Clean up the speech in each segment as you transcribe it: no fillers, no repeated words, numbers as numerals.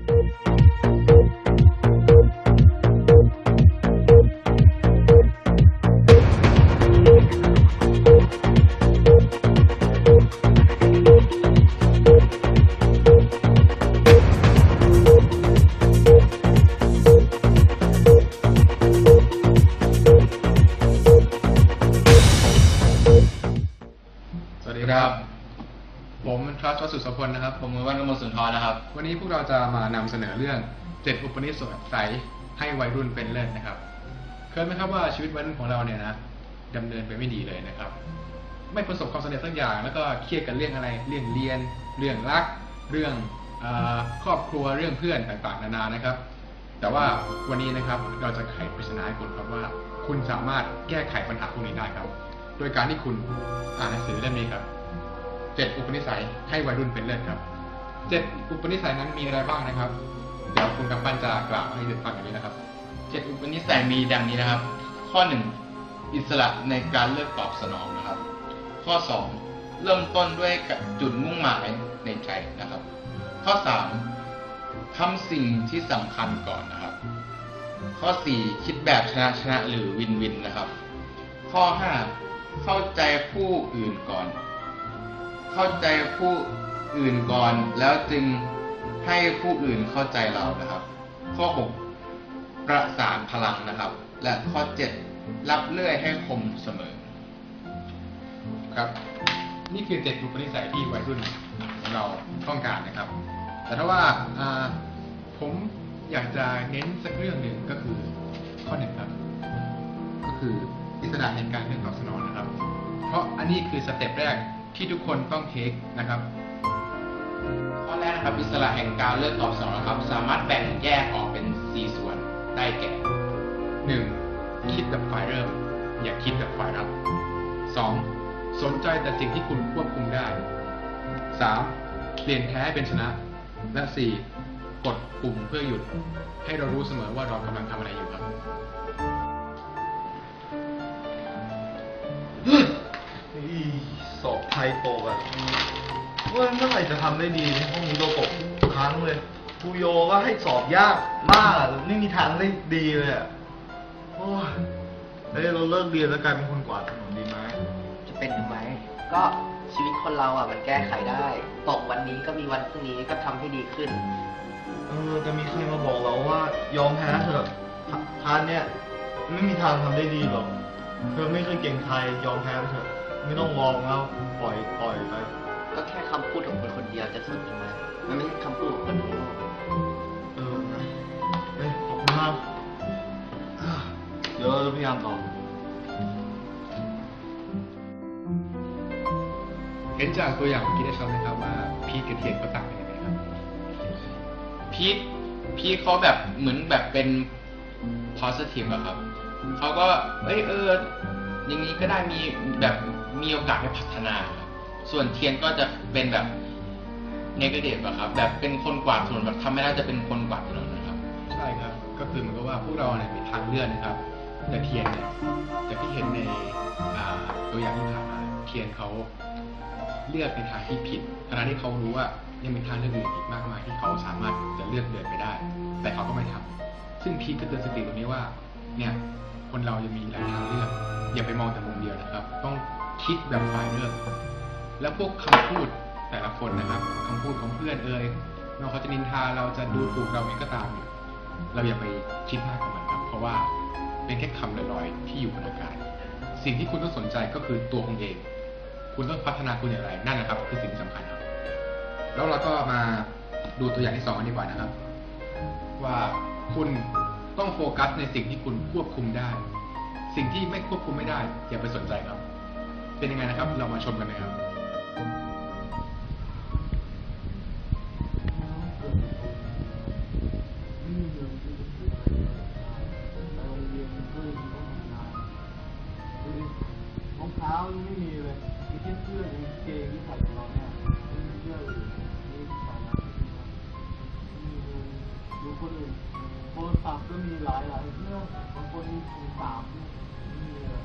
ครับผมทรัสต์ วสุสพลนะครับผมมือว่านกมลสุนทรนะครับวันนี้พวกเราจะมานำเสนอเรื่อง7อุปนิสัยให้วัยรุ่นเป็นเลิศนะครับเคยไหมครับว่าชีวิตวัยรุ่นของเราเนี่ยนะดำเนินไปไม่ดีเลยนะครับไม่ประสบความสำเร็จสักอย่างแล้วก็เครียดกันเรื่องอะไรเรื่องเรียนเรื่องรักเรื่องครอบครัวเรื่องเพื่อนต่างๆนานานะครับแต่ว่าวันนี้นะครับเราจะไขปริศนาให้คุณครับว่าคุณสามารถแก้ไขปัญหาพวกนี้ได้ครับโดยการที่คุณอ่านหนังสือเล่มนี้ครับ7 อุปนิสัยให้วัยรุ่นเป็นเลิศครับ7 อุปนิสัยนั้นมีอะไรบ้างนะครับเดี๋ยวคุณกำปั้นจะกล่าวให้ฟังอย่างนี้นะครับ 7 อุปนิสัยมีดังนี้นะครับข้อ 1 อิสระในการเลือกตอบสนองนะครับข้อ 2 เริ่มต้นด้วยจุดมุ่งหมายในใจนะครับข้อ 3 ทำสิ่งที่สำคัญก่อนนะครับข้อ 4 คิดแบบชนะหรือวินวินนะครับข้อ 5 เข้าใจผู้อื่นก่อนแล้วจึงให้ผู้อื่นเข้าใจเรานะครับข้อ 6 ประสานพลังนะครับและข้อ 7 รับเลื่อยให้คมเสมอครับนี่คือ7 อุปนิสัยที่วัยรุ่นของเราต้องการนะครับแต่ถ้าว่าผมอยากจะเน้นสักเรื่องหนึ่งก็คือข้อ 1ครับก็คืออิสระในการเลือกตอบสนองนะครับเพราะอันนี้คือสเต็ปแรกที่ทุกคนต้องเทคนะครับข้อแรกนะครับอิสระแห่งการเลือกตอบสนองนะครับสามารถแบ่งแยกออกเป็น4ส่วนได้แก่ 1. คิดแบบฝ่ายเริ่มอย่าคิดแบบฝ่ายรับ 2. สนใจแต่สิ่งที่คุณควบคุมได้ 3. เปลี่ยนแพ้เป็นชนะและ 4. กดปุ่มเพื่อหยุดให้เรารู้เสมอว่าเรากำลังทำอะไรอยู่ครับสอบไทยตกอ่ะเมื่อไหร่จะทำได้ดีพวกนี้เราตกทุกครั้งเลยครูโยก็ให้สอบยากมากอ่ะไม่มีทางได้ดีเลยอ่ะโอ้ยเราเลิกเรียนแล้วกลายเป็นคนกวาดถนนดีไหมจะเป็นทำไมก็ชีวิตคนเราอ่ะมันแก้ไขได้ตกวันนี้ก็มีวันพรุ่งนี้ก็ทำให้ดีขึ้นแต่มีใครมาบอกเราว่ายอมแพ้เถอะทานเนี่ยไม่มีทางทำได้ดีหรอกเธอไม่เคยเก่งใครยอมแพ้ไปเถอะไม่ต้องมองแล้วปล่อยไปก็แค่คำพูดของคนคนเดียวจะสุดยังไงมันไม่ใช่คำพูดของคนทั้งโลกนะขอบคุณมากเดี๋ยวเราจะพยายามต่อเห็นจากตัวอย่างเมื่อกี้ได้ชัดไหมครับว่าพีทกับเทียนก็ต่างกันยังไงครับพีทเขาแบบเหมือนแบบเป็น positive อะครับเขาก็อย่างนี้ก็ได้มีโอกาสให้พัฒนาครับส่วนเทียนก็จะเป็นแบบ negative อะครับแบบเป็นคนกวาดถนนแบบทำไม่ได้จะเป็นคนกวาดถนนนะครับใช่ครับก็คือเหมือนกับว่าพวกเราเนี่ยมีทางเลือกนะครับแต่เทียนเนี่ยจากที่เห็นในตัวอย่างที่ผ่านมาเทียนเขาเลือกในทางที่ผิดขณะที่เขารู้ว่ายังมีทางเลือกอื่นอีกมากมายที่เขาสามารถจะเลือกเดินไปได้แต่เขาก็ไม่ทำซึ่งพีทก็เตือนสติตรงนี้ว่าเนี่ยคนเรายังมีหลายทางเลือกอย่าไปมองแต่มุมเดียวนะครับต้องคิดแบบฝ่ายเลือกแล้วพวกคำพูดแต่ละคนนะครับคำพูดของเพื่อนเราเขาจะนินทาเราจะดูถูกเราเองก็ตามเราอย่าไปคิดมากกับมันครับเพราะว่าเป็นแค่คำลอยๆที่อยู่บนอากาศสิ่งที่คุณต้องสนใจก็คือตัวคุณเองคุณต้องพัฒนาคุณอย่างไรนั่นนะครับคือสิ่งสำคัญครับแล้วเราก็มาดูตัวอย่างที่2กันดีกว่านะครับว่าคุณต้องโฟกัสในสิ่งที่คุณควบคุมได้สิ่งที่ไม่ควบคุมไม่ได้อย่าไปสนใจครับเป็นยังไงนะครับเรามาชมกันนะครับรองเท้าไม่มีเลยมีแค่เสื้อยังเกงที่ใส่ของเราเนี่ยไม่มีเสื้ออื่นนี่ใส่แล้วดูคนอื่นโทรศัพท์ก็มีหลายเครื่องบางคนมีถึง3ไม่มีเลย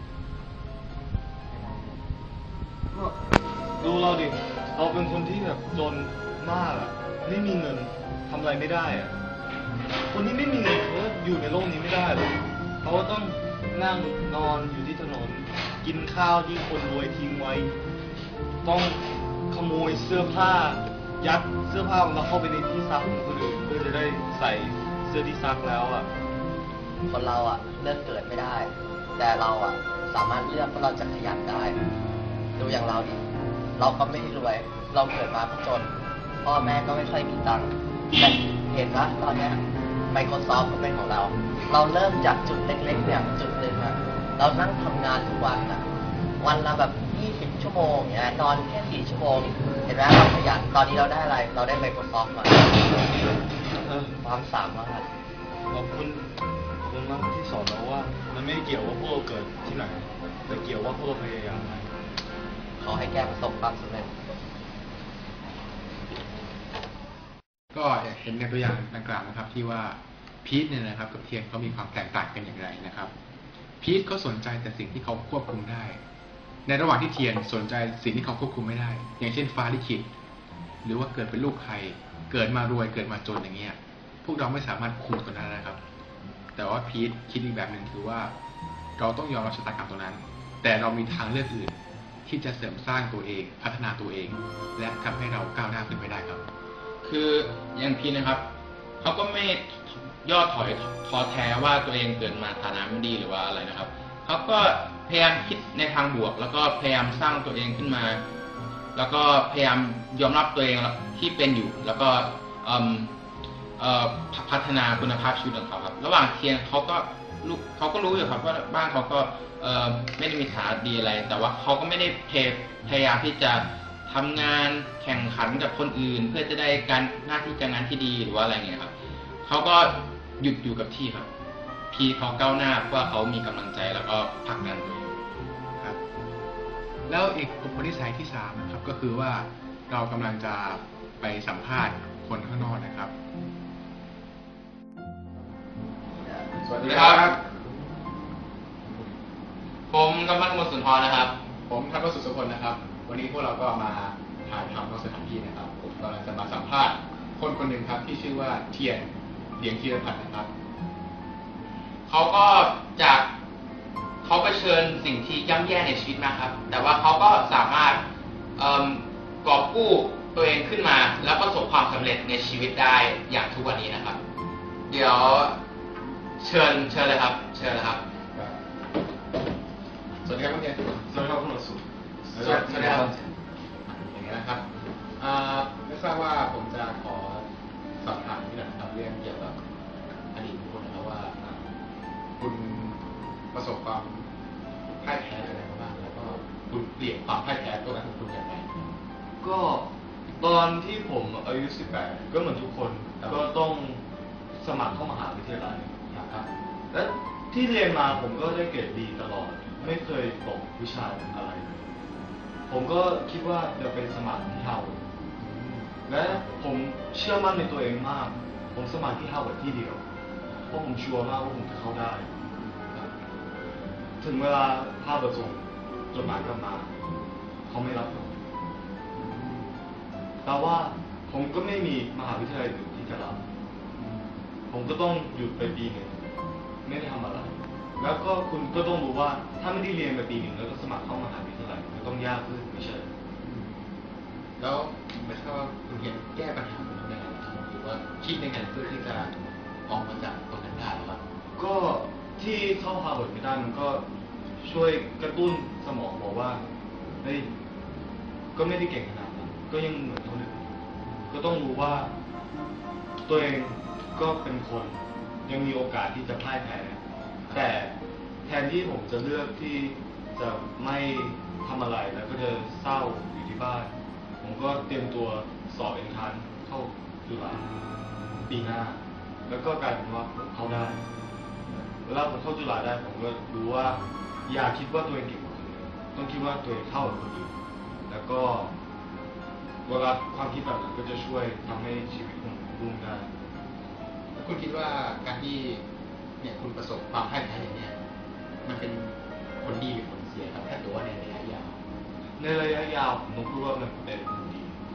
ก็ดูเราดิเราเป็นคนที่แบบจนมากอะไม่มีเงินทำอะไรไม่ได้อะคนที่ไม่มีเงินเขาอยู่ในโลกนี้ไม่ได้หรอกเขาต้องนั่งนอนอยู่ที่ถนน กินข้าวที่คนรวยทิ้งไว้ ต้องขโมยเสื้อผ้า ยัดเสื้อผ้าของเราเข้าไปในที่ซักของคนอื่นเพื่อจะได้ใส่เสื้อที่ซักแล้วอ่ะคนเราอ่ะเลือกเกิดไม่ได้ แต่เราอ่ะสามารถเลือกว่าเราจะขยันได้ ดูอย่างเราดิเราก็ไม่ได้รวย เราเกิดมาก็จน พ่อแม่ก็ไม่ค่อยมีตังค์แต่เห็นว่าตอนเนี้ย Microsoft ก็เป็นของเรา เราเริ่มจากจุดเล็กๆเนี่ยจุดหนึ่งอะเรานั่งทำงานทุกวันอะวันละแบบ20 ชั่วโมงอย่างเงี้ยนอนแค่4 ชั่วโมง เห็นไหมเราขยันตอนนี้เราได้อะไร เราได้ Microsoft มาความสามารถขอบคุณมากที่สอนเราว่า มันไม่เกี่ยวว่าพวกเราเกิดที่ไหน แต่เกี่ยวว่าพวกเราพยายามไหมขอให้แกประสบความสำเร็จก็เห็นในตัวอย่างดังกล่าวนะครับที่ว่าพีทเนี่ยนะครับกับเทียนเขามีความแตกต่างกันอย่างไรนะครับพีทเขาสนใจแต่สิ่งที่เขาควบคุมได้ ในระหว่างที่เทียนสนใจสิ่งที่เขาควบคุมไม่ได้ อย่างเช่นฟ้าลิขิตหรือว่าเกิดเป็นลูกใครเกิดมารวยเกิดมาจนอย่างเงี้ยพวกเราไม่สามารถคุมตัวนั้นนะครับ แต่ว่าพีทคิดอีกแบบหนึ่งคือว่าเราต้องยอมรับชะตากรรมตัวนั้น แต่เรามีทางเลือกอื่นที่จะเสริมสร้างตัวเองพัฒนาตัวเอง และทำให้เราก้าวหน้าขึ้นไปได้ครับคืออย่างพีนะครับเขาก็ไม่ย่อถอยท้อแท้ว่าตัวเองเกิดมาฐานะไม่ดีหรือว่าอะไรนะครับเขาก็พยายามคิดในทางบวก แล้วก็พยายามสร้างตัวเองขึ้นมา แล้วก็พยายามยอมรับตัวเองที่เป็นอยู่ แล้วก็พัฒนาคุณภาพชีวิตของเขาครับระหว่างเทียนเขาก็รู้อยู่ครับว่าบ้านเขาก็ไม่ได้มีฐานะดีอะไร แต่ว่าเขาก็ไม่ได้พยายามที่จะทำงานแข่งขันกับคนอื่น เพื่อจะได้หน้าที่การงานที่ดีหรือว่าอะไรเงี้ยครับเขาก็หยุดอยู่กับที่ครับพีเขาก้าวหน้าเพราะว่าเขามีกำลังใจแล้วก็ผลักดันตัวเองครับแล้วอีกอุปนิสัยที่3นะครับก็คือว่าเรากำลังจะไปสัมภาษณ์คนข้างนอกนะครับสวัสดีครับผมกำลังมสุนทรนะครับผมธนสุพลนะครับวันนี้พวกเราก็มาถ่ายทำนอกสถานที่นะครับผมกำลังจะมาสัมภาษณ์คนคนหนึ่งครับที่ชื่อว่าเทียนเหลียงธีรพัฒน์นะครับเขาเผชิญสิ่งที่ย่ำแย่ในชีวิตมากครับแต่ว่าเขาก็สามารถกอบกู้ตัวเองขึ้นมาแล้วประสบความสำเร็จในชีวิตได้อย่างทุกวันนี้นะครับเดี๋ยวเชิญเลยครับเชิญเลยครับสวัสดีครับคุณเทียนสวัสดีครับคุณสุสวัสดีครับอย่างนี้นะครับไม่ทราบว่าผมจะขอสอบถามที่หน่อยนะครับเรื่องเกี่ยวกับอดีตของคุณนะครับว่าคุณประสบความพ่ายแพ้อะไรมาบ้างแล้วก็คุณเปลี่ยนความพ่ายแพ้ตัวนั้นของคุณอย่างไรก็ตอนที่ผมอายุ18ก็เหมือนทุกคนก็ต้องสมัครเข้ามหาวิทยาลัยนะครับและที่เรียนมาผมก็ได้เกรดดีตลอดไม่เคยตกวิชาอะไรผมก็คิดว่าจะเป็นสมัครที่ฮาร์วาร์ดและผมเชื่อมั่นในตัวเองมากผมสมัครที่ฮาร์วาร์ดที่เดียวเพราะผมชัวร์มากว่าผมจะเข้าได้ถึงเวลาฮาร์วาร์ดส่งจดหมายกลับมาเขาไม่รับผมแต่ว่าผมก็ไม่มีมหาวิทยาลัยอื่นที่จะรับผมก็ต้องหยุดไปปีหนึ่งไม่ได้ทำอะไรแล้วก็คุณก็ต้องรู้ว่าถ้าไม่ได้เรียนไปปีหนึ่งแล้วก็สมัครเข้ามหาวิทยาลัยมันต้องยากขึ้นไม่ใช่แล้วไม่ทราบว่าคุณเห็นแก้ปัญหาตรงนั้นยังไงครับหรือว่าคิดในการเพื่อที่จะออกมาจากตรงนั้นได้ครับก็ที่เข้าฮาร์วาร์ดไม่ได้มันก็ช่วยกระตุ้นสมองบอกว่าเฮ้ยก็ไม่ได้เก่งขนาดนั้นก็ยังเหมือนคนอื่นก็ต้องรู้ว่าตัวเองก็เป็นคนยังมีโอกาสที่จะพ่ายแพ้แต่แทนที่ผมจะเลือกที่จะไม่ทำอะไรแล้วก็จะเศร้าอยู่ที่บ้านผมก็เตรียมตัวสอบเอนทรานซ์เข้าจุฬาปีหน้าแล้วก็กลายเป็นว่าผมเข้าได้เวลาผมเข้าจุฬาได้ผมก็รู้ว่าอย่าคิดว่าตัวเองเก่งกว่าคนอื่นต้องคิดว่าตัวเองเท่ากับคนอื่นแล้วก็เวลาความคิดแบบนั้นก็จะช่วยทำให้ชีวิตผมรุ่งได้แล้วคุณคิดว่าการที่เนี่ยคุณประสบความพ่ายแพ้อย่างนี้มันเป็นผลดีหรือผลเสียครับถ้าตัวในระยะยาวในระยะยาวผมต้องพูดว่ามันเป็นผลดี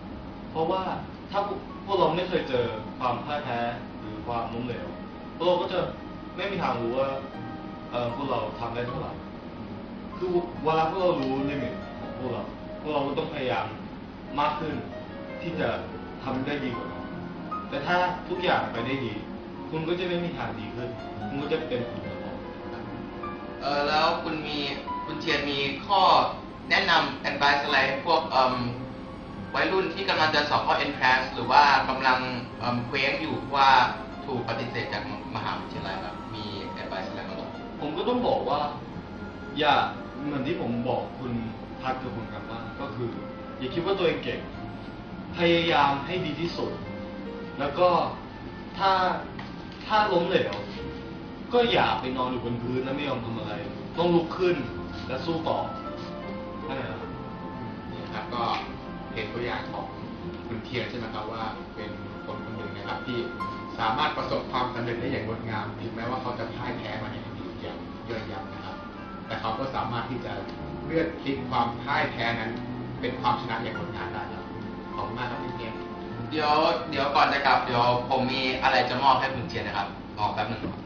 เพราะว่าถ้าพวกเราไม่เคยเจอความพ่ายแพ้หรือความล้มเหลวพวกเราก็จะไม่มีทางรู้ว่าพวกเราทำได้เท่าไหร่คือเวลาพวกเรารู้ลิมิตของพวกเราก็ต้องพยายามมากขึ้นที่จะทำได้ดีกว่านั้นแต่ถ้าทุกอย่างไปได้ดีคุณก็จะไม่มีทางดีขึ้นคุณก็จะเป็นคุณตลอดแล้วคุณเทียนมีข้อแนะนำ advice อะไรพวกวัยรุ่นที่กำลังจะสอบข้อ entrance หรือว่ากำลังเคว้งอยู่ว่าถูกปฏิเสธจากมหาวิทยาลัยครับมี advice อะไรบ้างครับผมก็ต้องบอกว่าอย่าเหมือนที่ผมบอกคุณพัดกับคุณกันบ้างก็คืออย่าคิดว่าตัวเองเก่งพยายามให้ดีที่สุดแล้วก็ถ้าล้มเหลวก็อย่าไปนอนอยู่บนพื้นแล้วไม่ยอมทำอะไรต้องลุกขึ้นและสู้ต่อนั่นแหละครับนี่นะครับก็เป็นตัวอย่างของคุณเทียนใช่ไหมครับว่าเป็นคนคนหนึ่งนะครับที่สามารถประสบความสำเร็จได้อย่างงดงามถึงแม้ว่าเขาจะพ่ายแพ้มาในอดีตอย่างเยอะแยะนะครับ แต่เขาก็สามารถที่จะเลือกพลิกความพ่ายแพ้นั้นเป็นความชนะอย่างงดงามได้ครับขอบคุณมากครับพี่เทียนเดี๋ยวก่อนจะกลับเดี๋ยวผมมีอะไรจะมอบให้คุณเทียนนะครับรอแป๊บหนึ่งครับ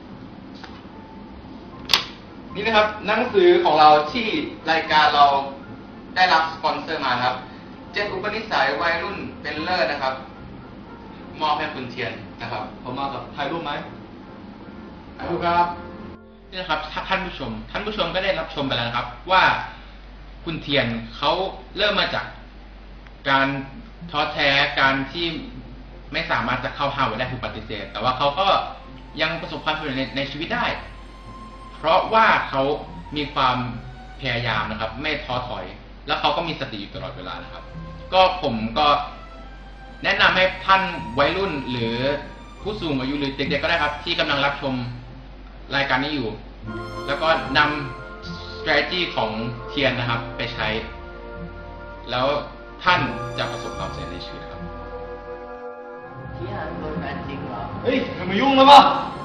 นี่นะครับหนังสือของเราที่รายการเราได้รับสปอนเซอร์มาครับ7 อุปนิสัยวัยรุ่นเป็นเลิศนะครับมอบให้คุณเทียนนะครับผมมากับถ่ายรูปไหมดูครับนี่นะครับท่านผู้ชมก็ได้รับชมไปแล้วนะครับ ว่าคุณเทียนเขาเริ่มมาจากการท้อแท้การที่ไม่สามารถจะเข้าฮาร์วาร์ดได้ถูกปฏิเสธแต่ว่าเขาก็ยังประสบความสำเร็จในชีวิตได้ เพราะว่าเขามีความพยายามนะครับ ไม่ท้อถอย แล้วเขาก็มีสติอยู่ตลอดเวลานะครับ ก็ผมก็แนะนำให้ท่านวัยรุ่นหรือผู้สูงอายุหรือเด็กๆก็ได้ครับ ที่กำลังรับชมรายการนี้อยู่ แล้วก็นำ strategy ของเทียนนะครับ ไปใช้ แล้วท่านจะประสบความสำเร็จในชีวิตครับเที่ยโดนแฟนจริงเหรอเฮ้ยทำไมยุ่งแล้วปะ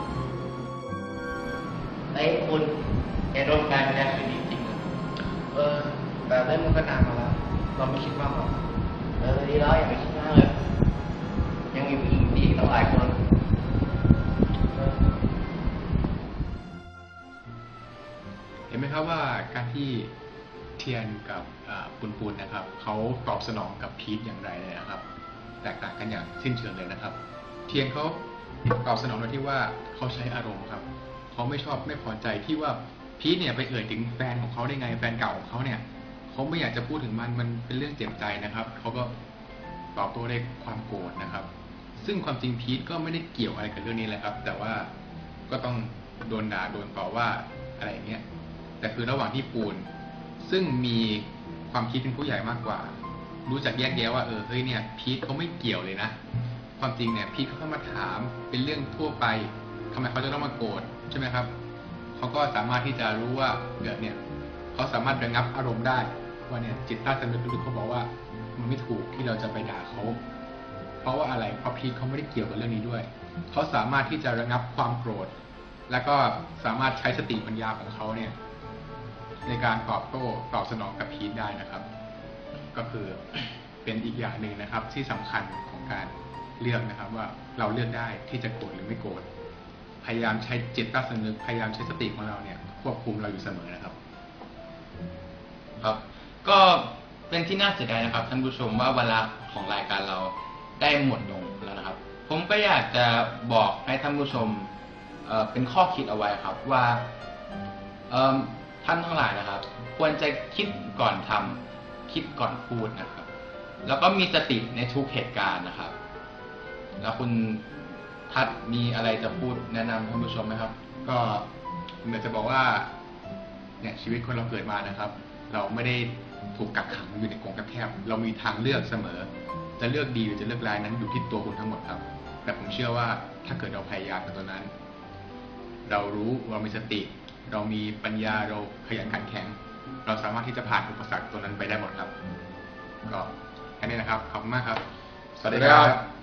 เฮ้ยคุณแกโดนแฟนแกคืนนี้จริงเหรอแบบนั้นมันก็นานมาแล้ว เราไม่คิดมากหรอกดีแล้วอย่าไปคิดมากเลย ยังมีผู้หญิงดีอีกตั้งหลายคนเออเห็นไหมครับว่าการที่เทียนกับปุนนะครับเขาตอบสนองกับพีทอย่างไรเลยนะครับแตกต่างกันอย่างสิ้นเชิงเลยนะครับ เทียนเขาตอบสนองโดยที่ว่าเขาใช้อารมณ์ครับเขาไม่ชอบไม่พอใจที่ว่าพีทเนี่ยไปเอ่ยถึงแฟนของเขาได้ไงแฟนเก่าของเขาเนี่ยเขาไม่อยากจะพูดถึงมันเป็นเรื่องเจ็บใจนะครับเขาก็ตอบโต้ด้วยความโกรธนะครับ ซึ่งความจริงพีทก็ไม่ได้เกี่ยวอะไรกับเรื่องนี้เลยครับ แต่ว่าก็ต้องโดนด่าโดนต่อว่าอะไรอย่างเงี้ยแต่คือระหว่างที่ปูนซึ่งมีความคิดเป็นผู้ใหญ่มากกว่ารู้จักแยกแยะว่าเฮ้ยเนี่ยพีทเขาไม่เกี่ยวเลยนะความจริงเนี่ยพีทเขาเข้ามาถามเป็นเรื่องทั่วไปทำไมเขาจะต้องมาโกรธใช่ไหมครับเขาก็สามารถที่จะรู้ว่าเนี่ยเขาสามารถระงับอารมณ์ได้ว่าเนี่ยจิตใต้สำนึกลึกๆเขาบอกว่ามันไม่ถูกที่เราจะไปด่าเขาเพราะว่าอะไรเพราะพีทเขาไม่ได้เกี่ยวกับเรื่องนี้ด้วยเขาสามารถที่จะระงับความโกรธแล้วก็สามารถใช้สติปัญญาของเขาเนี่ยในการตอบโต้ตอบสนองกับพีทได้นะครับก็คือเป็นอีกอย่างหนึ่งนะครับที่สำคัญของการเลือกนะครับว่าเราเลือกได้ที่จะโกรธหรือไม่โกรธพยายามใช้จิตใต้สำนึกพยายามใช้สติของเราเนี่ยควบคุมเราอยู่เสมอนะครับครับก็เป็นที่น่าเสียดายนะครับท่านผู้ชมว่าเวลาของรายการเราได้หมดลงแล้วนะครับผมก็อยากจะบอกให้ท่านผู้ชมเป็นข้อคิดเอาไว้ครับว่าท่านทั้งหลายนะครับควรจะคิดก่อนทำคิดก่อนพูดนะครับแล้วก็มีสติในทุกเหตุการณ์นะครับแล้วคุณทัศน์มีอะไรจะพูดแนะนำท่านผู้ชมไหมครับก็ผมอยากจะบอกว่าเนี่ยชีวิตคนเราเกิดมานะครับเราไม่ได้ถูกกักขังอยู่ในกรงแคบๆเรามีทางเลือกเสมอจะเลือกดีหรือจะเลือกร้ายนั้นอยู่ที่ตัวคุณทั้งหมดครับแต่ผมเชื่อว่าถ้าเกิดเราพยายามในตัวนั้นเรารู้เรามีสติเรามีปัญญาเราขยันขันแข็งเราสามารถที่จะผ่านอุปสรรคตัวนั้นไปได้หมดครับก็แค่นี้นะครับขอบคุณมากครับสวัสดีครับ